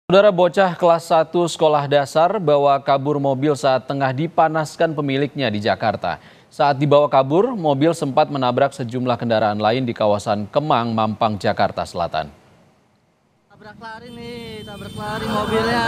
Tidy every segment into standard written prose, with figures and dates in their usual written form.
Saudara, bocah kelas 1 sekolah dasar bawa kabur mobil saat tengah dipanaskan pemiliknya di Jakarta. Saat dibawa kabur, mobil sempat menabrak sejumlah kendaraan lain di kawasan Kemang, Mampang, Jakarta Selatan. Tabrak lari mobilnya.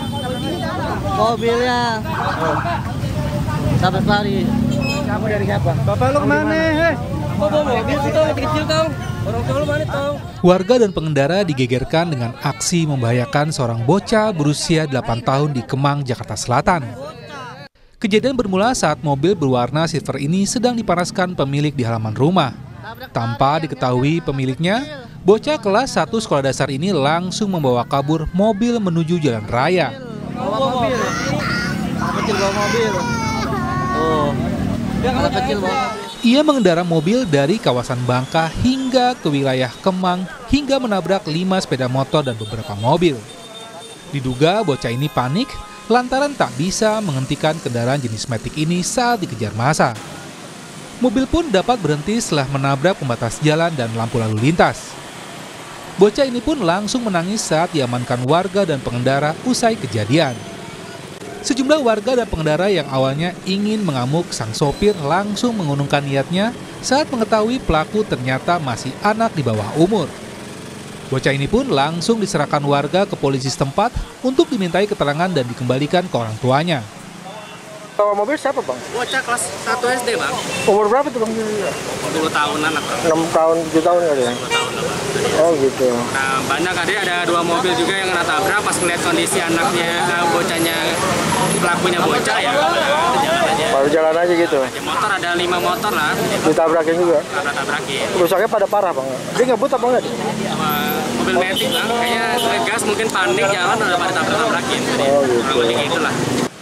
Tabrak lari. Kamu dari siapa? Bapak lu kemana? Bawa mobil sih tau, kecil tau. Orang tua lu mana tau? Warga dan pengendara digegerkan dengan aksi membahayakan seorang bocah berusia 8 tahun di Kemang, Jakarta Selatan. Kejadian bermula saat mobil berwarna silver ini sedang dipanaskan pemilik di halaman rumah. Tanpa diketahui pemiliknya, bocah kelas 1 sekolah dasar ini langsung membawa kabur mobil menuju jalan raya. Bawa mobil. Anak kecil bawa mobil. Oh. Anak kecil bawa mobil. Ia mengendara mobil dari kawasan Bangka hingga ke wilayah Kemang hingga menabrak 5 sepeda motor dan beberapa mobil. Diduga bocah ini panik lantaran tak bisa menghentikan kendaraan jenis matic ini saat dikejar massa. Mobil pun dapat berhenti setelah menabrak pembatas jalan dan lampu lalu lintas. Bocah ini pun langsung menangis saat diamankan warga dan pengendara usai kejadian. Sejumlah warga dan pengendara yang awalnya ingin mengamuk sang sopir langsung mengurungkan niatnya saat mengetahui pelaku ternyata masih anak di bawah umur. Bocah ini pun langsung diserahkan warga ke polisi setempat untuk dimintai keterangan dan dikembalikan ke orang tuanya. Bawa mobil siapa, Bang? Bocah kelas 1 SD, Bang. Umur berapa tuh, Bang? 10 tahunan lah, Bang. 6 tahun, 7 tahun kali ya? 10 tahun lah, Bang. Oh gitu. Nah, banyak ada 2 mobil juga yang kena tabrak pas melihat kondisi anaknya, bocahnya, pelakunya bocah ya, jalan aja. Baru jalan aja gitu? Ya, motor ada 5 motor lah. Ditabrakin juga? Tabrakin. Rusaknya pada parah, Bang? Dia ngebut apa enggak? Mobil metik, Bang. Kayaknya gas mungkin panik jalan udah pada tabrakin. Oh gitu. Kurang lebih gitu lah.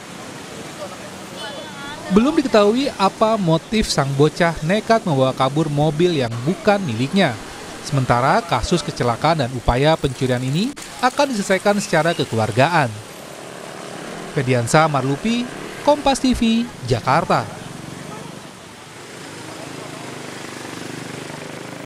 Belum diketahui apa motif sang bocah nekat membawa kabur mobil yang bukan miliknya. Sementara kasus kecelakaan dan upaya pencurian ini akan diselesaikan secara kekeluargaan. Fediansa Marlupi, Kompas TV, Jakarta.